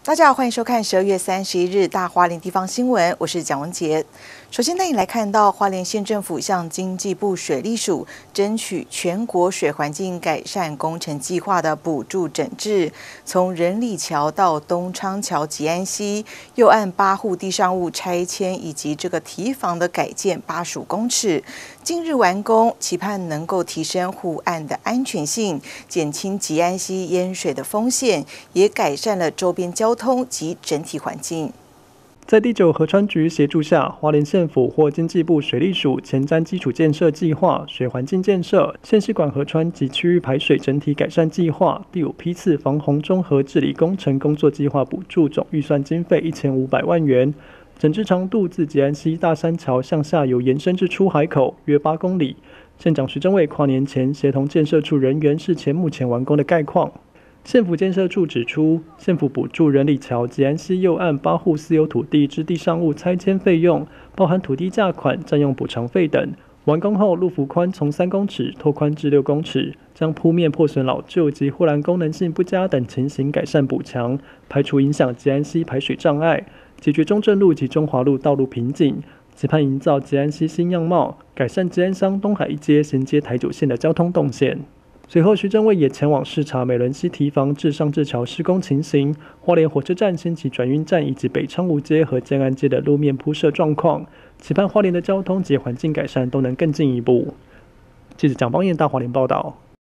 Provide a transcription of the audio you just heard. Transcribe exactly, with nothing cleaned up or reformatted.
大家好，欢迎收看十二月三十一日大花莲地方新闻，我是蒋文杰。首先带你来看到花莲县政府向经济部水利署争取全国水环境改善工程计划的补助整治，从仁里桥到东昌桥吉安溪，又按八户地上物拆迁以及这个堤防的改建八十五公尺，近日完工，期盼能够提升护岸的安全性，减轻吉安溪淹水的风险，也改善了周边交通及整体环境。 在第九河川局协助下，花莲县府或经济部水利署前瞻基础建设计划、水环境建设、县市管河川及区域排水整体改善计划第五批次防洪综合治理工程工作计划补助总预算经费一千五百万元，整治长度自吉安溪大山桥向下游延伸至出海口约八公里。县长徐正伟跨年前协同建设处人员视前目前完工的概况。县府建设处指出，县府补助仁里桥吉安溪右岸八户私有土地之地上物拆迁费用，包含土地价款、占用补偿费等。完工后，路幅宽从三公尺拓宽至六公尺，将铺面破损老旧及护栏功能性不佳等情形改善补强，排除影响吉安溪排水障碍，解决中正路及中华路道路瓶颈，期盼营造吉安溪新样貌，改善吉安乡东海一街衔接台九线的交通动线。随后，徐正伟也前往视察美仑溪堤防至上志桥施工情形、花莲火车站新起转运站以及北昌梧街和建安街的路面铺设状况，期盼花莲的交通及环境改善都能更进一步。记者蒋邦彦大花莲报道。